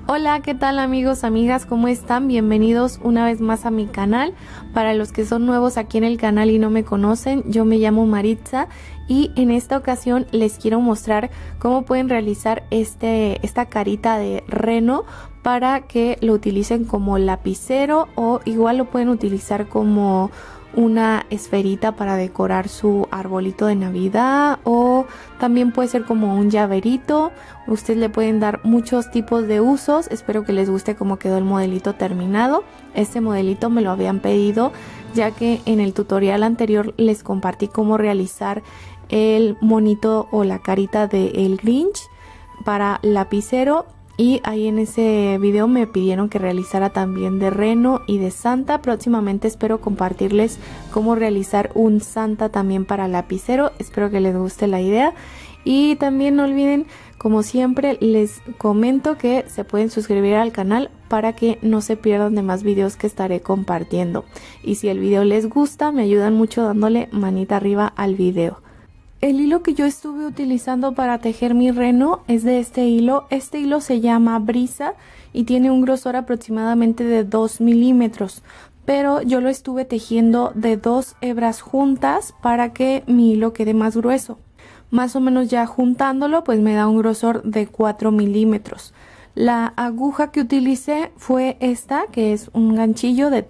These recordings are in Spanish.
Hola, ¿qué tal amigos, amigas? ¿Cómo están? Bienvenidos una vez más a mi canal. Para los que son nuevos aquí en el canal y no me conocen, yo me llamo Maritza y en esta ocasión les quiero mostrar cómo pueden realizar esta carita de reno para que lo utilicen como lapicero o igual lo pueden utilizar como una esferita para decorar su arbolito de Navidad, o también puede ser como un llaverito. Ustedes le pueden dar muchos tipos de usos. Espero que les guste cómo quedó el modelito terminado. Este modelito me lo habían pedido ya que en el tutorial anterior les compartí cómo realizar el monito o la carita de el Grinch para lapicero. Y ahí en ese video me pidieron que realizara también de reno y de Santa. Próximamente espero compartirles cómo realizar un Santa también para lapicero. Espero que les guste la idea. Y también no olviden, como siempre, les comento que se pueden suscribir al canal para que no se pierdan de más videos que estaré compartiendo. Y si el video les gusta, me ayudan mucho dándole manita arriba al video. El hilo que yo estuve utilizando para tejer mi reno es de este hilo. Este hilo se llama Brisa y tiene un grosor aproximadamente de 2 milímetros. Pero yo lo estuve tejiendo de 2 hebras juntas para que mi hilo quede más grueso. Más o menos ya juntándolo pues me da un grosor de 4 milímetros. La aguja que utilicé fue esta, que es un ganchillo de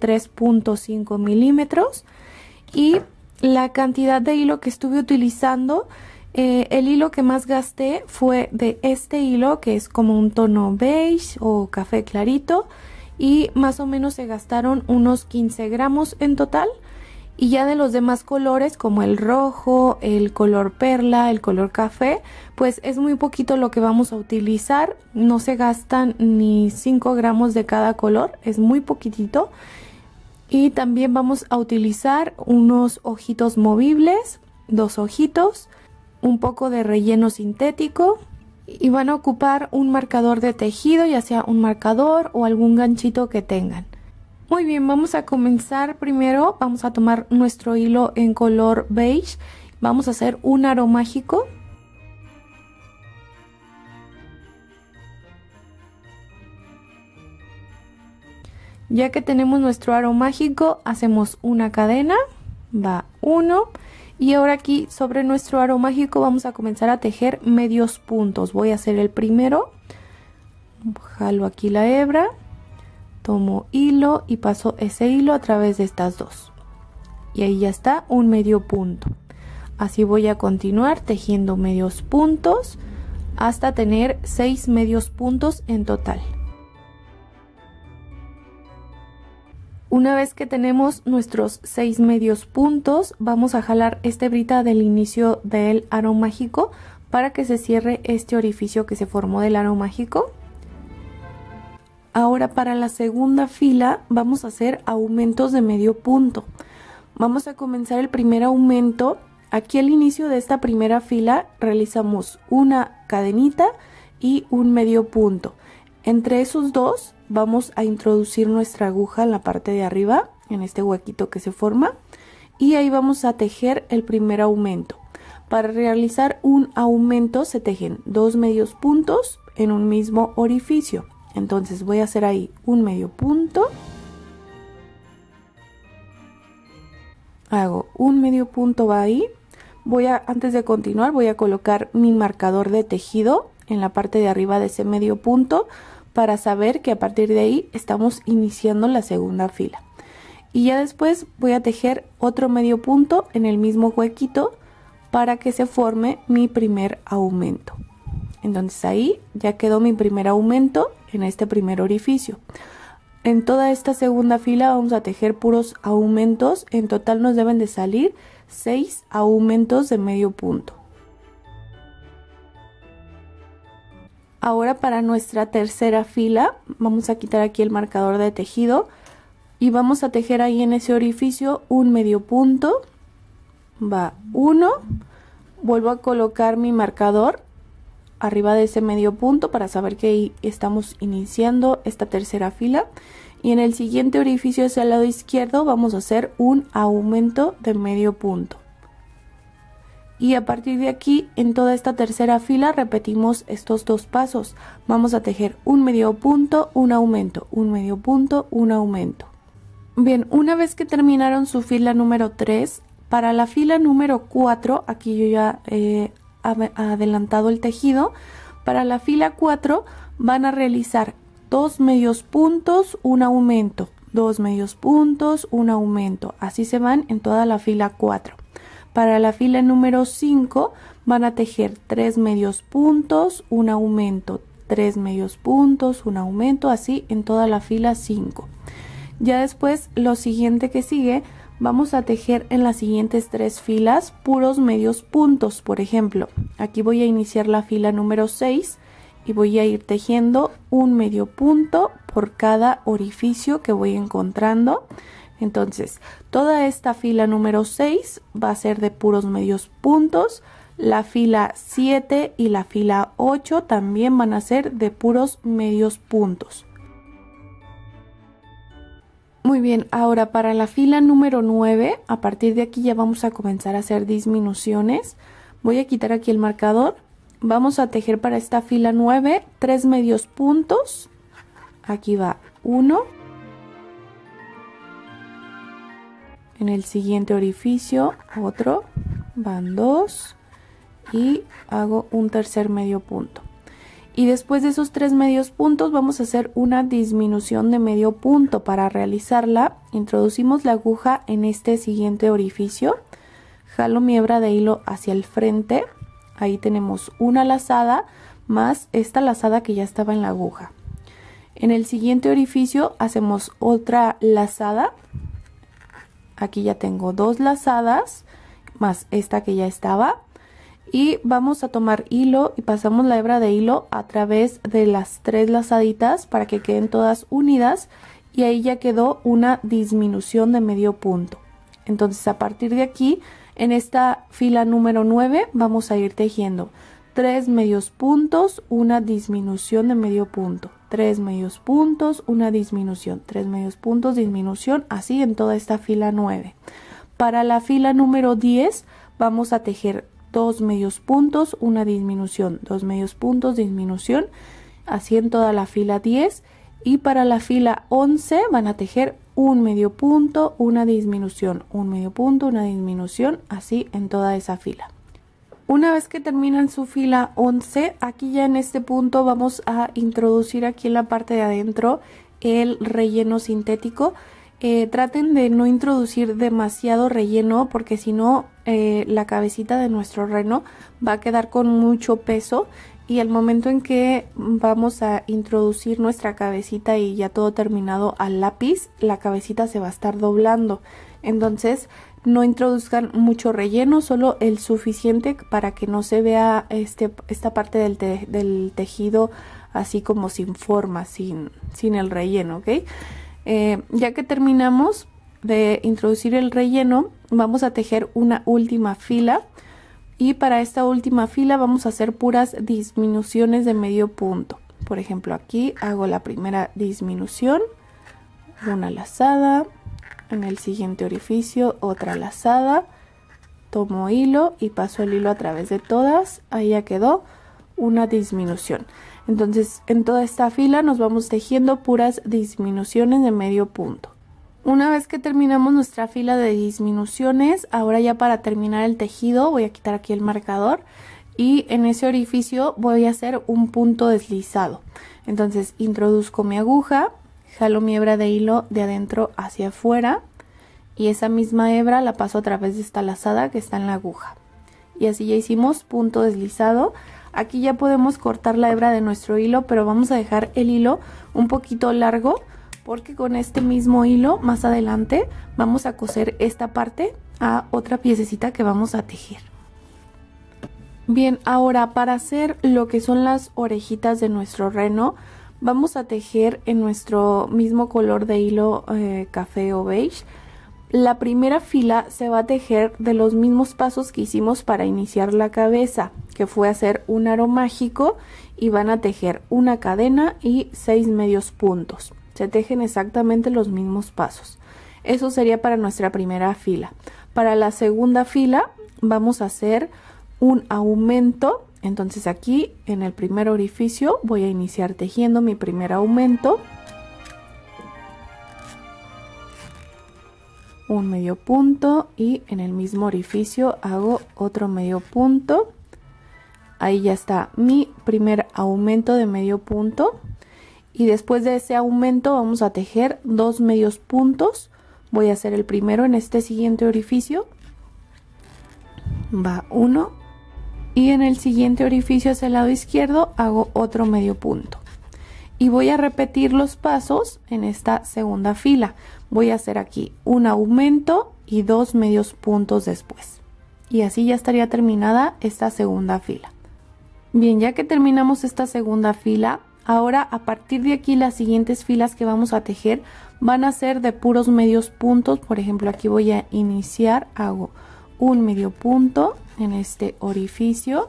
3.5 milímetros. Y la cantidad de hilo que estuve utilizando, el hilo que más gasté fue de este hilo, que es como un tono beige o café clarito, y más o menos se gastaron unos 15 gramos en total. Y ya de los demás colores, como el rojo, el color perla, el color café, pues es muy poquito lo que vamos a utilizar. No se gastan ni 5 gramos de cada color, es muy poquitito. Y también vamos a utilizar unos ojitos movibles, 2 ojitos, un poco de relleno sintético, y van a ocupar un marcador de tejido, ya sea un marcador o algún ganchito que tengan. Muy bien, vamos a comenzar. Primero vamos a tomar nuestro hilo en color beige, vamos a hacer un aro mágico. Ya que tenemos nuestro aro mágico, hacemos una cadena, va 1, y ahora aquí sobre nuestro aro mágico vamos a comenzar a tejer medios puntos. Voy a hacer el primero, jalo aquí la hebra, tomo hilo y paso ese hilo a través de estas dos. Y ahí ya está un medio punto. Así voy a continuar tejiendo medios puntos hasta tener 6 medios puntos en total. Una vez que tenemos nuestros 6 medios puntos, vamos a jalar esta hebrita del inicio del aro mágico para que se cierre este orificio que se formó del aro mágico. Ahora para la segunda fila vamos a hacer aumentos de medio punto. Vamos a comenzar el primer aumento. Aquí al inicio de esta primera fila realizamos una cadenita y un medio punto. Entre esos dos vamos a introducir nuestra aguja en la parte de arriba, en este huequito que se forma, y ahí vamos a tejer el primer aumento. Para realizar un aumento se tejen 2 medios puntos en un mismo orificio. Entonces voy a hacer ahí un medio punto, hago un medio punto, va ahí. Antes de continuar voy a colocar mi marcador de tejido en la parte de arriba de ese medio punto, para saber que a partir de ahí estamos iniciando la segunda fila. Y ya después voy a tejer otro medio punto en el mismo huequito para que se forme mi primer aumento. Entonces ahí ya quedó mi primer aumento en este primer orificio. En toda esta segunda fila vamos a tejer puros aumentos. En total nos deben de salir 6 aumentos de medio punto. Ahora para nuestra tercera fila vamos a quitar aquí el marcador de tejido y vamos a tejer ahí en ese orificio un medio punto, va 1, vuelvo a colocar mi marcador arriba de ese medio punto para saber que ahí estamos iniciando esta tercera fila, y en el siguiente orificio hacia el lado izquierdo vamos a hacer un aumento de medio punto. y a partir de aquí en toda esta tercera fila repetimos estos 2 pasos. Vamos a tejer un medio punto, un aumento, un medio punto, un aumento. Bien, una vez que terminaron su fila número 3, para la fila número 4, aquí yo ya he adelantado el tejido, para la fila 4 van a realizar 2 medios puntos, un aumento, 2 medios puntos, un aumento, así se van en toda la fila 4. Para la fila número 5 van a tejer 3 medios puntos, un aumento, 3 medios puntos, un aumento, así en toda la fila 5. Ya después, lo siguiente que sigue, vamos a tejer en las siguientes 3 filas puros medios puntos. Por ejemplo, aquí voy a iniciar la fila número 6 y voy a ir tejiendo un medio punto por cada orificio que voy encontrando. Entonces, toda esta fila número 6 va a ser de puros medios puntos. La fila 7 y la fila 8 también van a ser de puros medios puntos. Muy bien, ahora para la fila número 9, a partir de aquí ya vamos a comenzar a hacer disminuciones. Voy a quitar aquí el marcador. Vamos a tejer para esta fila 9 3 medios puntos. Aquí va 1. En el siguiente orificio otro, van 2 y hago un tercer medio punto. Y después de esos 3 medios puntos vamos a hacer una disminución de medio punto. Para realizarla introducimos la aguja en este siguiente orificio, jalo mi hebra de hilo hacia el frente, ahí tenemos una lazada más esta lazada que ya estaba en la aguja. En el siguiente orificio hacemos otra lazada, aquí ya tengo 2 lazadas más esta que ya estaba. Y vamos a tomar hilo y pasamos la hebra de hilo a través de las 3 lazaditas para que queden todas unidas y ahí ya quedó una disminución de medio punto. Entonces a partir de aquí en esta fila número 9 vamos a ir tejiendo 3 medios puntos, una disminución de medio punto, 3 medios puntos, una disminución, 3 medios puntos, disminución, así en toda esta fila 9. Para la fila número 10 vamos a tejer 2 medios puntos, una disminución, 2 medios puntos, disminución, así en toda la fila 10. Y para la fila 11 van a tejer un medio punto, una disminución, un medio punto, una disminución, así en toda esa fila. Una vez que terminan su fila 11, aquí ya en este punto vamos a introducir aquí en la parte de adentro el relleno sintético. Traten de no introducir demasiado relleno porque si no la cabecita de nuestro reno va a quedar con mucho peso y al momento en que vamos a introducir nuestra cabecita y ya todo terminado al lápiz, la cabecita se va a estar doblando. Entonces no introduzcan mucho relleno, solo el suficiente para que no se vea esta parte del tejido así como sin forma, sin el relleno, ¿ok? Ya que terminamos de introducir el relleno, vamos a tejer una última fila y para esta última fila vamos a hacer puras disminuciones de medio punto. Por ejemplo, aquí hago la primera disminución, una lazada, en el siguiente orificio otra lazada, tomo hilo y paso el hilo a través de todas, ahí ya quedó una disminución. Entonces en toda esta fila nos vamos tejiendo puras disminuciones de medio punto. Una vez que terminamos nuestra fila de disminuciones, ahora ya para terminar el tejido voy a quitar aquí el marcador y en ese orificio voy a hacer un punto deslizado. Entonces introduzco mi aguja, jalo mi hebra de hilo de adentro hacia afuera y esa misma hebra la paso a través de esta lazada que está en la aguja. Y así ya hicimos punto deslizado. Aquí ya podemos cortar la hebra de nuestro hilo, pero vamos a dejar el hilo un poquito largo porque con este mismo hilo más adelante vamos a coser esta parte a otra piececita que vamos a tejer. Bien, ahora para hacer lo que son las orejitas de nuestro reno, vamos a tejer en nuestro mismo color de hilo café o beige. La primera fila se va a tejer de los mismos pasos que hicimos para iniciar la cabeza, que fue hacer un aro mágico y van a tejer una cadena y 6 medios puntos. Se tejen exactamente los mismos pasos. Eso sería para nuestra primera fila. Para la segunda fila vamos a hacer un aumento. Entonces aquí en el primer orificio voy a iniciar tejiendo mi primer aumento, un medio punto, y en el mismo orificio hago otro medio punto. Ahí ya está mi primer aumento de medio punto, y después de ese aumento vamos a tejer 2 medios puntos. Voy a hacer el primero en este siguiente orificio, va uno, y en el siguiente orificio hacia el lado izquierdo hago otro medio punto, y voy a repetir los pasos en esta segunda fila. Voy a hacer aquí un aumento y 2 medios puntos después, y así ya estaría terminada esta segunda fila. Bien, ya que terminamos esta segunda fila, ahora a partir de aquí las siguientes filas que vamos a tejer van a ser de puros medios puntos. Por ejemplo, aquí voy a iniciar, hago un medio punto en este orificio,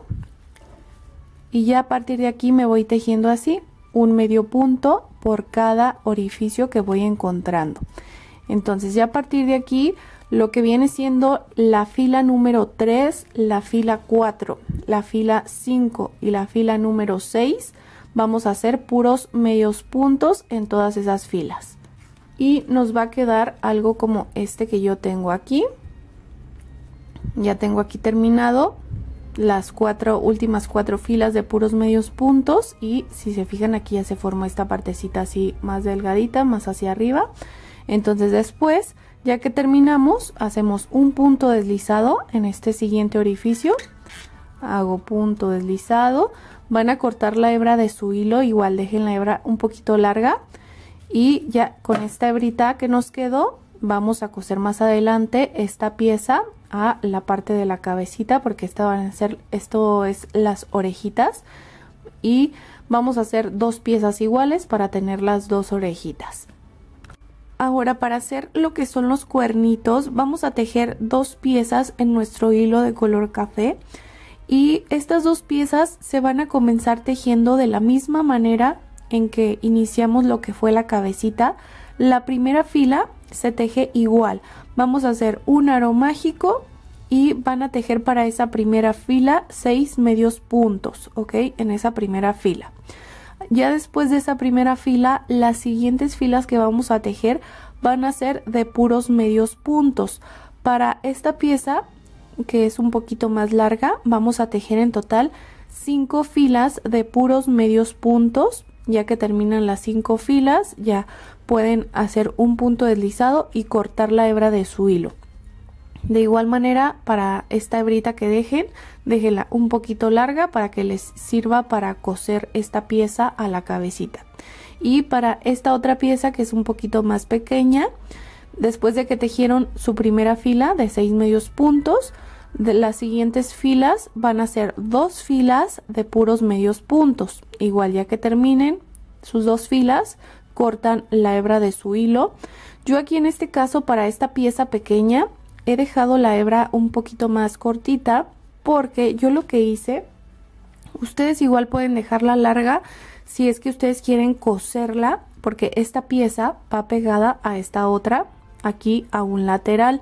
y ya a partir de aquí me voy tejiendo así, un medio punto por cada orificio que voy encontrando. Entonces ya a partir de aquí, lo que viene siendo la fila número 3, la fila 4, la fila 5 y la fila número 6, vamos a hacer puros medios puntos en todas esas filas. Y nos va a quedar algo como este que yo tengo aquí. Ya tengo aquí terminado las últimas 4 filas de puros medios puntos, y si se fijan aquí ya se forma esta partecita así más delgadita, más hacia arriba. Entonces después, ya que terminamos, hacemos un punto deslizado en este siguiente orificio. Hago punto deslizado. Van a cortar la hebra de su hilo, igual dejen la hebra un poquito larga, y ya con esta hebrita que nos quedó vamos a coser más adelante esta pieza a la parte de la cabecita, porque esto es las orejitas, y vamos a hacer 2 piezas iguales para tener las 2 orejitas. Ahora, para hacer lo que son los cuernitos, vamos a tejer 2 piezas en nuestro hilo de color café, y estas 2 piezas se van a comenzar tejiendo de la misma manera en que iniciamos lo que fue la cabecita. La primera fila se teje igual, vamos a hacer un aro mágico y van a tejer para esa primera fila 6 medios puntos, ¿ok? En esa primera fila. Ya después de esa primera fila, las siguientes filas que vamos a tejer van a ser de puros medios puntos. Para esta pieza, que es un poquito más larga, vamos a tejer en total 5 filas de puros medios puntos. Ya que terminan las 5 filas, ya pueden hacer un punto deslizado y cortar la hebra de su hilo. De igual manera, para esta hebrita que déjenla un poquito larga para que les sirva para coser esta pieza a la cabecita. Y para esta otra pieza, que es un poquito más pequeña, después de que tejieron su primera fila de 6 medios puntos, de las siguientes filas van a ser 2 filas de puros medios puntos. Igual, ya que terminen sus 2 filas, cortan la hebra de su hilo. Yo aquí en este caso, para esta pieza pequeña, he dejado la hebra un poquito más cortita, porque yo lo que hice, ustedes igual pueden dejarla larga si es que ustedes quieren coserla, porque esta pieza va pegada a esta otra aquí a un lateral.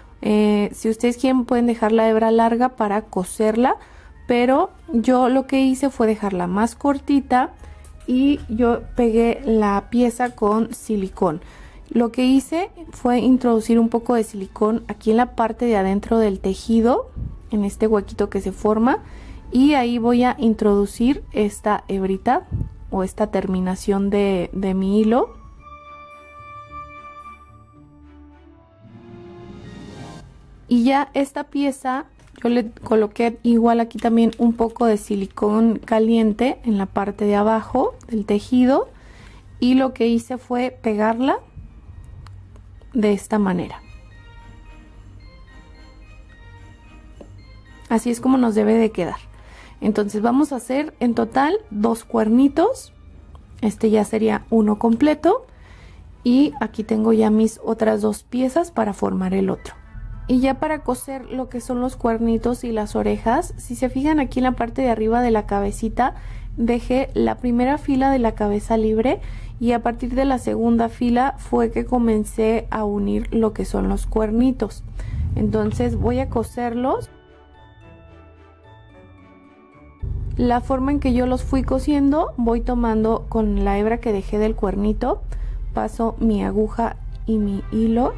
Si ustedes quieren pueden dejar la hebra larga para coserla, pero yo lo que hice fue dejarla más cortita y yo pegué la pieza con silicón. Lo que hice fue introducir un poco de silicón aquí en la parte de adentro del tejido, en este huequito que se forma, y ahí voy a introducir esta hebrita o esta terminación de mi hilo. Y ya esta pieza yo le coloqué igual aquí también un poco de silicón caliente en la parte de abajo del tejido, y lo que hice fue pegarla de esta manera. Así es como nos debe de quedar. Entonces vamos a hacer en total 2 cuernitos. Este ya sería uno completo, y aquí tengo ya mis otras 2 piezas para formar el otro. Y ya para coser lo que son los cuernitos y las orejas, si se fijan aquí en la parte de arriba de la cabecita, dejé la primera fila de la cabeza libre, y a partir de la segunda fila fue que comencé a unir lo que son los cuernitos. Entonces voy a coserlos. La forma en que yo los fui cosiendo, voy tomando con la hebra que dejé del cuernito, paso mi aguja y mi hilo.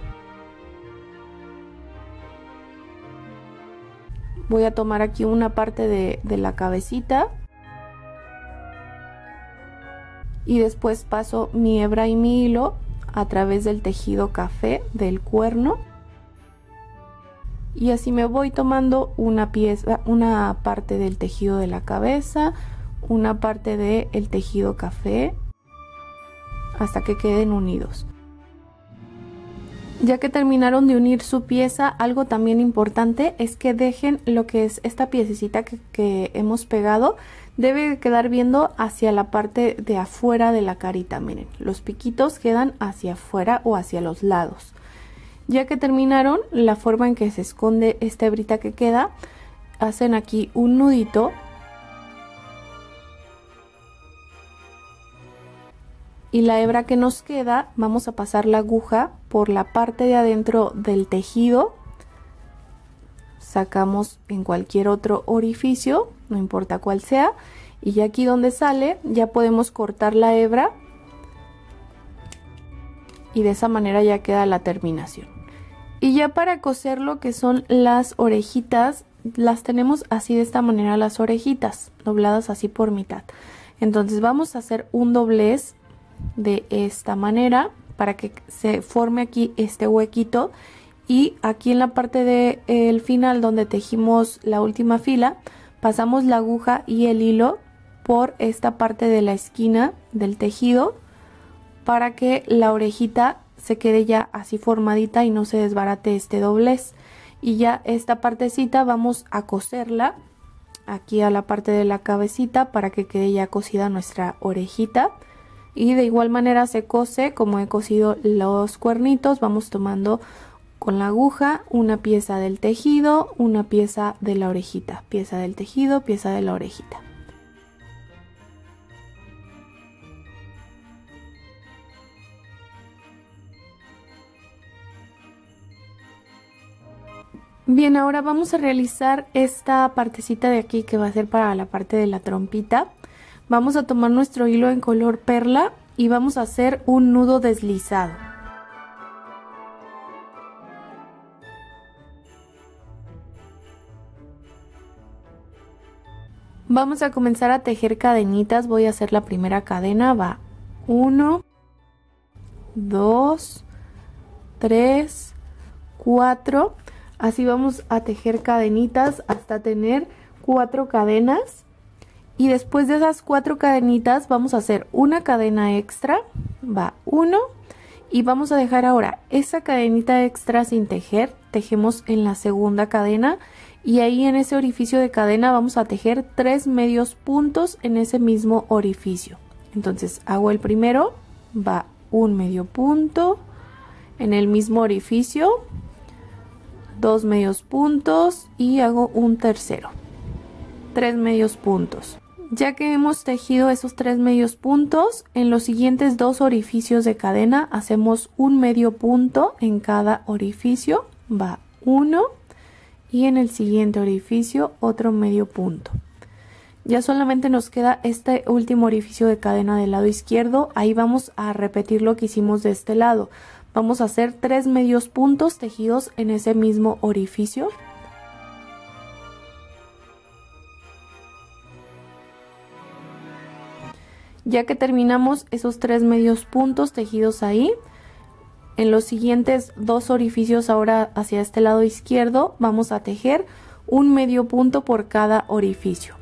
Voy a tomar aquí una parte de la cabecita y después paso mi hebra y mi hilo a través del tejido café del cuerno, y así me voy tomando una pieza, una parte del tejido de la cabeza, una parte del tejido café, hasta que queden unidos. Ya que terminaron de unir su pieza, algo también importante es que dejen lo que es esta piececita que hemos pegado, debe quedar viendo hacia la parte de afuera de la carita. Miren, los piquitos quedan hacia afuera o hacia los lados. Ya que terminaron, la forma en que se esconde esta hebrita que queda, hacen aquí un nudito y la hebra que nos queda, vamos a pasar la aguja por la parte de adentro del tejido, sacamos en cualquier otro orificio, no importa cuál sea, y ya aquí donde sale ya podemos cortar la hebra y de esa manera ya queda la terminación. Y ya para coser lo que son las orejitas, las tenemos así de esta manera, las orejitas dobladas así por mitad. Entonces vamos a hacer un doblez de esta manera para que se forme aquí este huequito, y aquí en la parte del final donde tejimos la última fila pasamos la aguja y el hilo por esta parte de la esquina del tejido para que la orejita se quede ya así formadita y no se desbarate este doblez. Y ya esta partecita vamos a coserla aquí a la parte de la cabecita para que quede ya cosida nuestra orejita. Y de igual manera se cose como he cosido los cuernitos. Vamos tomando con la aguja una pieza del tejido, una pieza de la orejita, pieza del tejido, pieza de la orejita. Bien, ahora vamos a realizar esta partecita de aquí que va a ser para la parte de la trompita. Vamos a tomar nuestro hilo en color perla y vamos a hacer un nudo deslizado. Vamos a comenzar a tejer cadenitas. Voy a hacer la primera cadena. Va 1, 2, 3, 4. Así vamos a tejer cadenitas hasta tener 4 cadenas. Y después de esas 4 cadenitas vamos a hacer una cadena extra, va 1, y vamos a dejar ahora esa cadenita extra sin tejer, tejemos en la segunda cadena y ahí en ese orificio de cadena vamos a tejer 3 medios puntos en ese mismo orificio. Entonces hago el primero, va un medio punto, en el mismo orificio, 2 medios puntos y hago un tercero, 3 medios puntos. Ya que hemos tejido esos 3 medios puntos, en los siguientes 2 orificios de cadena hacemos un medio punto en cada orificio, va 1, y en el siguiente orificio otro medio punto. Ya solamente nos queda este último orificio de cadena del lado izquierdo, ahí vamos a repetir lo que hicimos de este lado. Vamos a hacer 3 medios puntos tejidos en ese mismo orificio. Ya que terminamos esos 3 medios puntos tejidos ahí, en los siguientes 2 orificios ahora hacia este lado izquierdo vamos a tejer un medio punto por cada orificio.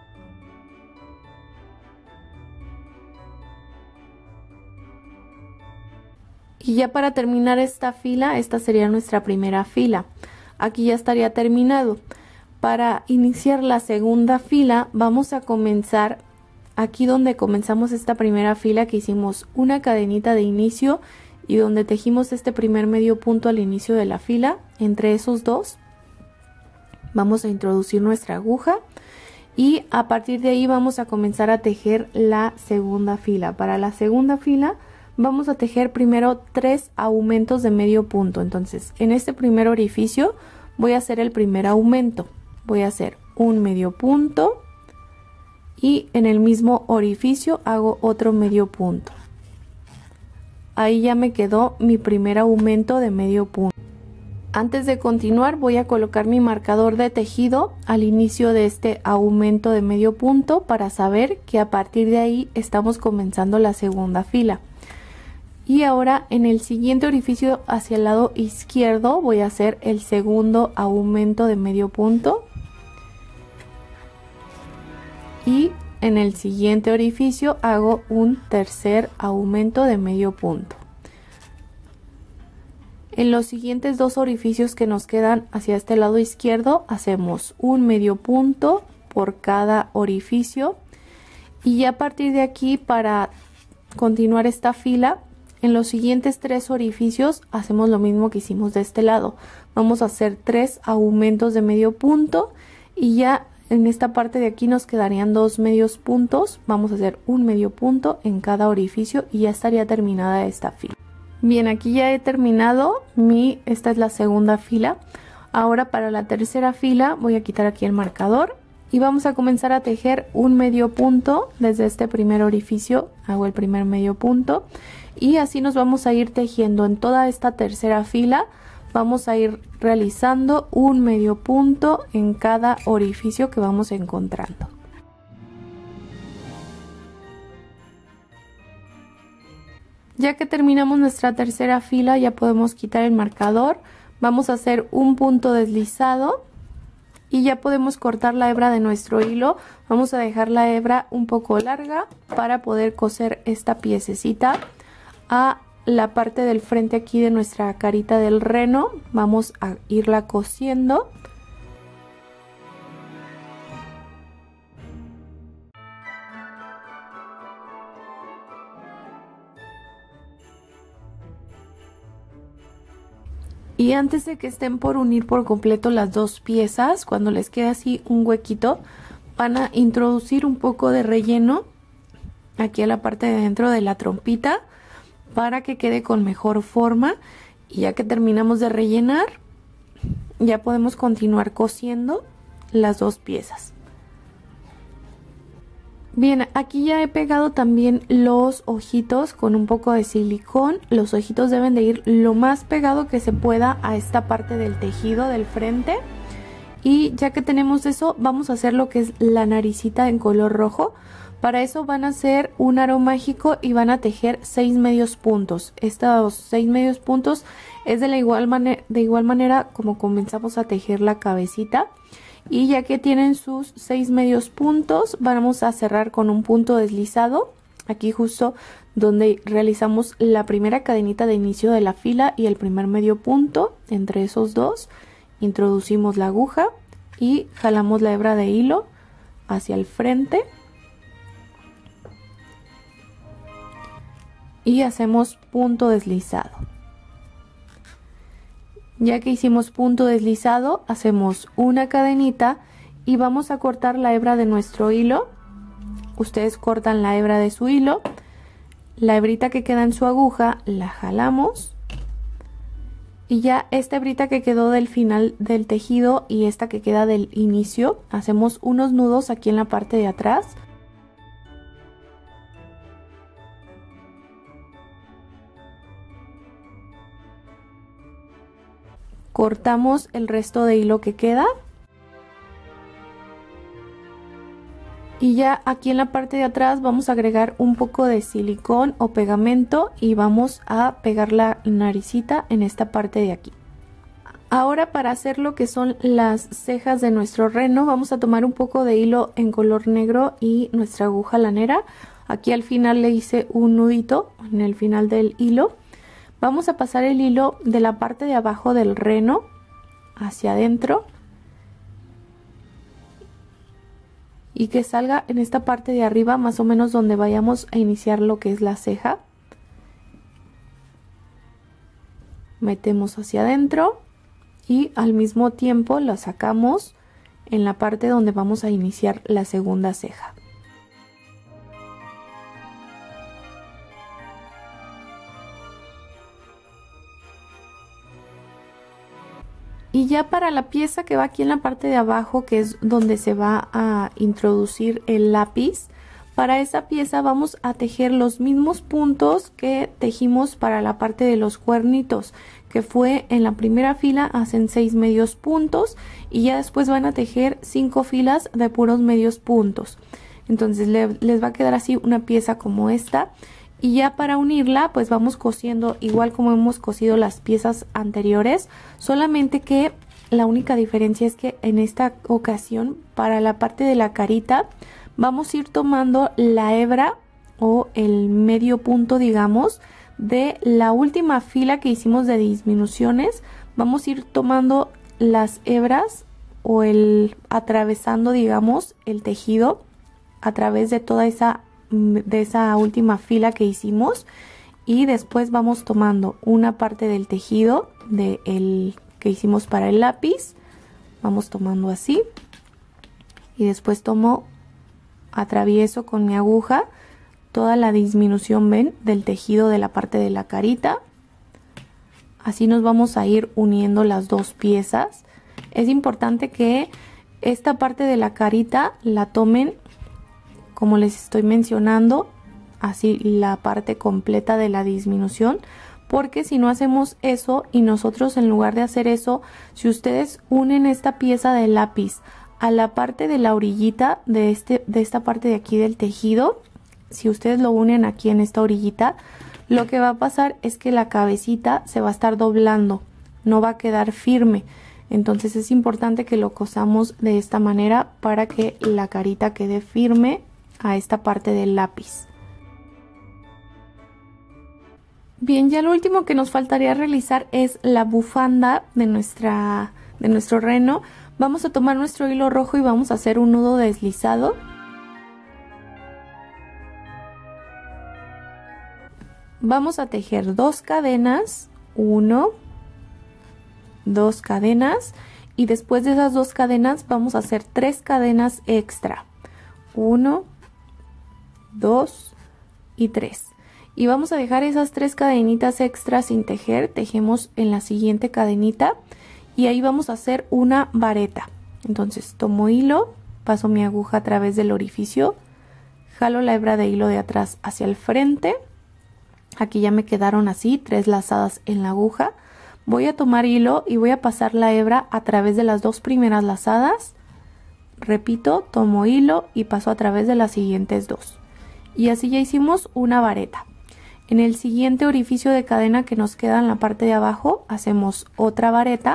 Y ya para terminar esta fila, esta sería nuestra primera fila. Aquí ya estaría terminado. Para iniciar la segunda fila vamos a comenzar aquí donde comenzamos esta primera fila, que hicimos una cadenita de inicio y donde tejimos este primer medio punto al inicio de la fila. Entre esos dos vamos a introducir nuestra aguja y a partir de ahí vamos a comenzar a tejer la segunda fila. Para la segunda fila vamos a tejer primero 3 aumentos de medio punto. Entonces en este primer orificio voy a hacer el primer aumento, voy a hacer un medio punto, y en el mismo orificio hago otro medio punto. Ahí ya me quedó mi primer aumento de medio punto. Antes de continuar voy a colocar mi marcador de tejido al inicio de este aumento de medio punto para saber que a partir de ahí estamos comenzando la segunda fila. Y ahora en el siguiente orificio hacia el lado izquierdo voy a hacer el segundo aumento de medio punto. Y en el siguiente orificio hago un tercer aumento de medio punto. En los siguientes dos orificios que nos quedan hacia este lado izquierdo hacemos un medio punto por cada orificio. Y ya a partir de aquí, para continuar esta fila, en los siguientes tres orificios hacemos lo mismo que hicimos de este lado. Vamos a hacer 3 aumentos de medio punto y ya en esta parte de aquí nos quedarían 2 medios puntos. Vamos a hacer un medio punto en cada orificio y ya estaría terminada esta fila. Bien, aquí ya he terminado esta es la segunda fila. Ahora para la tercera fila voy a quitar aquí el marcador y vamos a comenzar a tejer un medio punto desde este primer orificio. Hago el primer medio punto y así nos vamos a ir tejiendo en toda esta tercera fila. Vamos a ir realizando un medio punto en cada orificio que vamos encontrando. Ya que terminamos nuestra tercera fila, ya podemos quitar el marcador. Vamos a hacer un punto deslizado y ya podemos cortar la hebra de nuestro hilo. Vamos a dejar la hebra un poco larga para poder coser esta piececita a la parte del frente aquí de nuestra carita del reno. Vamos a irla cosiendo. Y antes de que estén por unir por completo las dos piezas, cuando les quede así un huequito, van a introducir un poco de relleno aquí a la parte de dentro de la trompita para que quede con mejor forma. Y ya que terminamos de rellenar, ya podemos continuar cosiendo las dos piezas. Bien, aquí ya he pegado también los ojitos con un poco de silicón. Los ojitos deben de ir lo más pegado que se pueda a esta parte del tejido del frente. Y ya que tenemos eso, vamos a hacer lo que es la naricita en color rojo. Para eso van a hacer un aro mágico y van a tejer 6 medios puntos. Estos 6 medios puntos es de igual manera como comenzamos a tejer la cabecita. Y ya que tienen sus 6 medios puntos, vamos a cerrar con un punto deslizado. Aquí justo donde realizamos la primera cadenita de inicio de la fila y el primer medio punto. Entre esos dos introducimos la aguja y jalamos la hebra de hilo hacia el frente. Y hacemos punto deslizado. Ya que hicimos punto deslizado, hacemos una cadenita y vamos a cortar la hebra de nuestro hilo. Ustedes cortan la hebra de su hilo, la hebrita que queda en su aguja la jalamos y ya esta hebrita que quedó del final del tejido y esta que queda del inicio, hacemos unos nudos aquí en la parte de atrás. Cortamos el resto de hilo que queda y ya aquí en la parte de atrás vamos a agregar un poco de silicón o pegamento y vamos a pegar la naricita en esta parte de aquí. Ahora para hacer lo que son las cejas de nuestro reno vamos a tomar un poco de hilo en color negro y nuestra aguja lanera. Aquí al final le hice un nudito en el final del hilo. Vamos a pasar el hilo de la parte de abajo del reno hacia adentro y que salga en esta parte de arriba más o menos donde vayamos a iniciar lo que es la ceja. Metemos hacia adentro y al mismo tiempo la sacamos en la parte donde vamos a iniciar la segunda ceja. Y ya para la pieza que va aquí en la parte de abajo, que es donde se va a introducir el lápiz, para esa pieza vamos a tejer los mismos puntos que tejimos para la parte de los cuernitos, que fue en la primera fila hacen 6 medios puntos y ya después van a tejer 5 filas de puros medios puntos. Entonces les va a quedar así una pieza como esta. Y ya para unirla pues vamos cosiendo igual como hemos cosido las piezas anteriores, solamente que la única diferencia es que en esta ocasión para la parte de la carita vamos a ir tomando la hebra o el medio punto, digamos, de la última fila que hicimos de disminuciones. Vamos a ir tomando las hebras o atravesando, digamos, el tejido a través de toda esa última fila que hicimos, y después vamos tomando una parte del tejido que hicimos para el lápiz, vamos tomando así y después atravieso con mi aguja toda la disminución, ven, del tejido de la parte de la carita. Así nos vamos a ir uniendo las dos piezas. Es importante que esta parte de la carita la tomen como les estoy mencionando, así la parte completa de la disminución, porque si no hacemos eso y nosotros en lugar de hacer eso, si ustedes unen esta pieza de lápiz a la parte de la orillita de esta parte de aquí del tejido, si ustedes lo unen aquí en esta orillita, lo que va a pasar es que la cabecita se va a estar doblando, no va a quedar firme. Entonces es importante que lo cosamos de esta manera para que la carita quede firme a esta parte del lápiz. Bien, ya lo último que nos faltaría realizar es la bufanda de nuestro reno. Vamos a tomar nuestro hilo rojo y vamos a hacer un nudo deslizado. Vamos a tejer 2 cadenas, 1, 2 cadenas, y después de esas 2 cadenas vamos a hacer 3 cadenas extra, 1, 2 y 3, y vamos a dejar esas 3 cadenitas extras sin tejer. Tejemos en la siguiente cadenita y ahí vamos a hacer una vareta. Entonces tomo hilo, paso mi aguja a través del orificio, jalo la hebra de hilo de atrás hacia el frente. Aquí ya me quedaron así 3 lazadas en la aguja. Voy a tomar hilo y voy a pasar la hebra a través de las 2 primeras lazadas. Repito, tomo hilo y paso a través de las siguientes 2. Y así ya hicimos una vareta. En el siguiente orificio de cadena que nos queda en la parte de abajo hacemos otra vareta.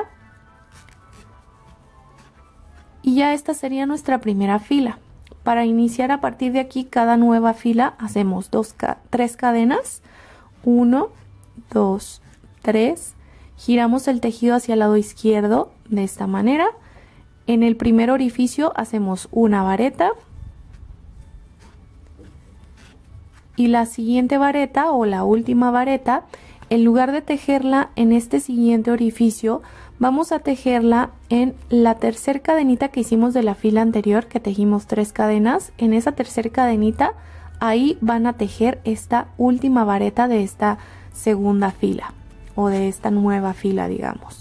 Y ya esta sería nuestra primera fila. Para iniciar a partir de aquí cada nueva fila hacemos 3 cadenas. 1, 2, 3. Giramos el tejido hacia el lado izquierdo de esta manera. En el primer orificio hacemos una vareta. Y la siguiente vareta o la última vareta, en lugar de tejerla en este siguiente orificio, vamos a tejerla en la tercera cadenita que hicimos de la fila anterior, que tejimos 3 cadenas. En esa tercera cadenita, ahí van a tejer esta última vareta de esta segunda fila o de esta nueva fila, digamos.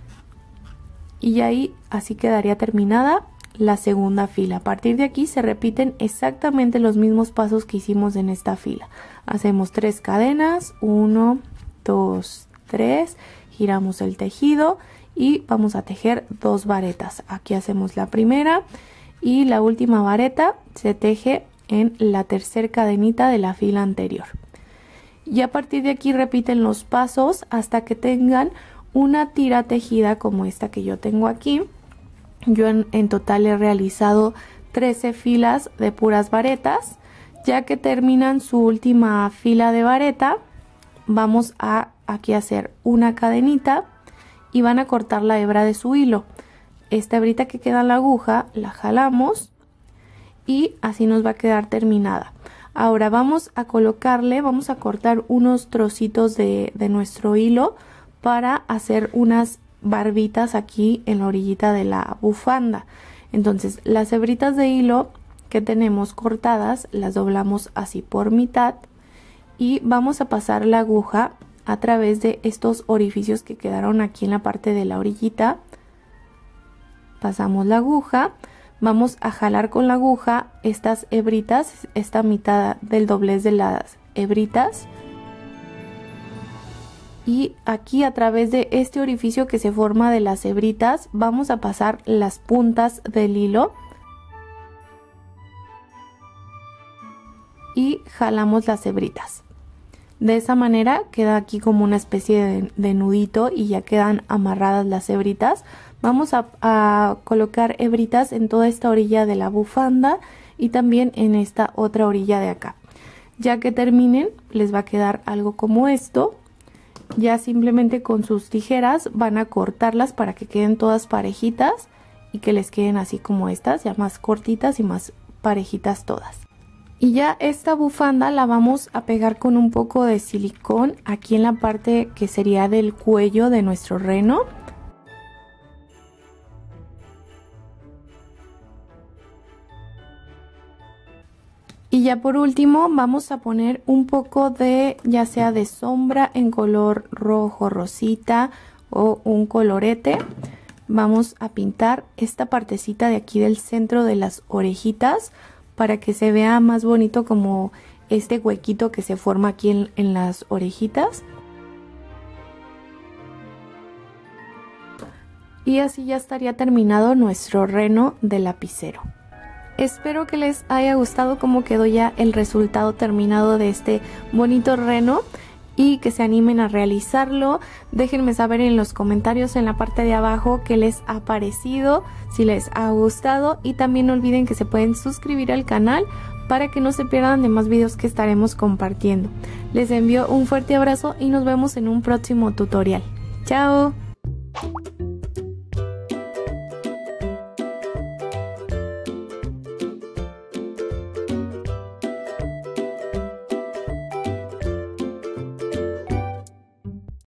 Y ahí así quedaría terminada la segunda fila. A partir de aquí se repiten exactamente los mismos pasos que hicimos en esta fila. Hacemos 3 cadenas, 1, 2, 3, giramos el tejido y vamos a tejer 2 varetas. Aquí hacemos la primera y la última vareta se teje en la tercera cadenita de la fila anterior. Y a partir de aquí repiten los pasos hasta que tengan una tira tejida como esta que yo tengo aquí. Yo en total he realizado 13 filas de puras varetas. Ya que terminan su última fila de vareta, vamos a aquí hacer una cadenita y van a cortar la hebra de su hilo. Esta hebrita que queda en la aguja la jalamos y así nos va a quedar terminada. Ahora vamos a cortar unos trocitos de nuestro hilo para hacer unas barbitas aquí en la orillita de la bufanda. Entonces las hebritas de hilo que tenemos cortadas las doblamos así por mitad y vamos a pasar la aguja a través de estos orificios que quedaron aquí en la parte de la orillita, pasamos la aguja, vamos a jalar con la aguja estas hebritas, esta mitad del doblez de las hebritas. Y aquí a través de este orificio que se forma de las hebritas vamos a pasar las puntas del hilo y jalamos las hebritas. De esa manera queda aquí como una especie de nudito y ya quedan amarradas las hebritas. Vamos a colocar hebritas en toda esta orilla de la bufanda y también en esta otra orilla de acá. Ya que terminen les va a quedar algo como esto. Ya simplemente con sus tijeras van a cortarlas para que queden todas parejitas y que les queden así como estas, ya más cortitas y más parejitas todas. Y ya esta bufanda la vamos a pegar con un poco de silicón aquí en la parte que sería del cuello de nuestro reno. Y ya por último vamos a poner un poco de, ya sea de sombra en color rojo, rosita o un colorete. Vamos a pintar esta partecita de aquí del centro de las orejitas para que se vea más bonito como este huequito que se forma aquí en las orejitas. Y así ya estaría terminado nuestro reno de lapicero. Espero que les haya gustado cómo quedó ya el resultado terminado de este bonito reno y que se animen a realizarlo. Déjenme saber en los comentarios en la parte de abajo qué les ha parecido, si les ha gustado, y también no olviden que se pueden suscribir al canal para que no se pierdan de más videos que estaremos compartiendo. Les envío un fuerte abrazo y nos vemos en un próximo tutorial. ¡Chao!